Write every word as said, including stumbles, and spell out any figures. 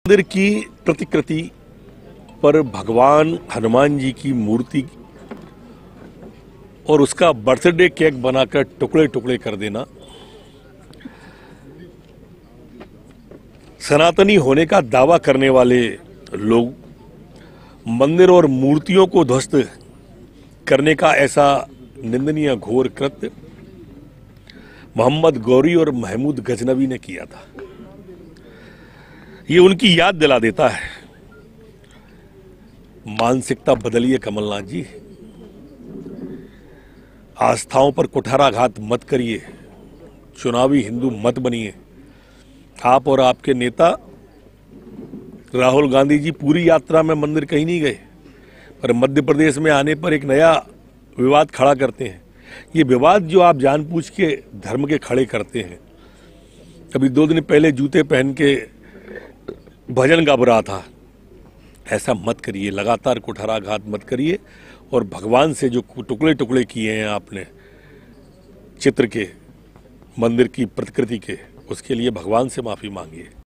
मंदिर की प्रतिकृति पर भगवान हनुमान जी की मूर्ति और उसका बर्थडे केक बनाकर टुकड़े टुकड़े कर देना सनातनी होने का दावा करने वाले लोग मंदिर और मूर्तियों को ध्वस्त करने का ऐसा निंदनीय घोर कृत्य मोहम्मद गौरी और महमूद गजनवी ने किया था। ये उनकी याद दिला देता है। मानसिकता बदलिए कमलनाथ जी, आस्थाओं पर कुठाराघात मत करिए, चुनावी हिंदू मत बनिए। आप और आपके नेता राहुल गांधी जी पूरी यात्रा में मंदिर कहीं नहीं गए, पर मध्य प्रदेश में आने पर एक नया विवाद खड़ा करते हैं। ये विवाद जो आप जानबूझ के धर्म के खड़े करते हैं। अभी दो दिन पहले जूते पहन के भजन गा रहा था, ऐसा मत करिए, लगातार कुठाराघात मत करिए। और भगवान से जो टुकड़े टुकड़े किए हैं आपने चित्र के, मंदिर की प्रतिकृति के, उसके लिए भगवान से माफी मांगिए।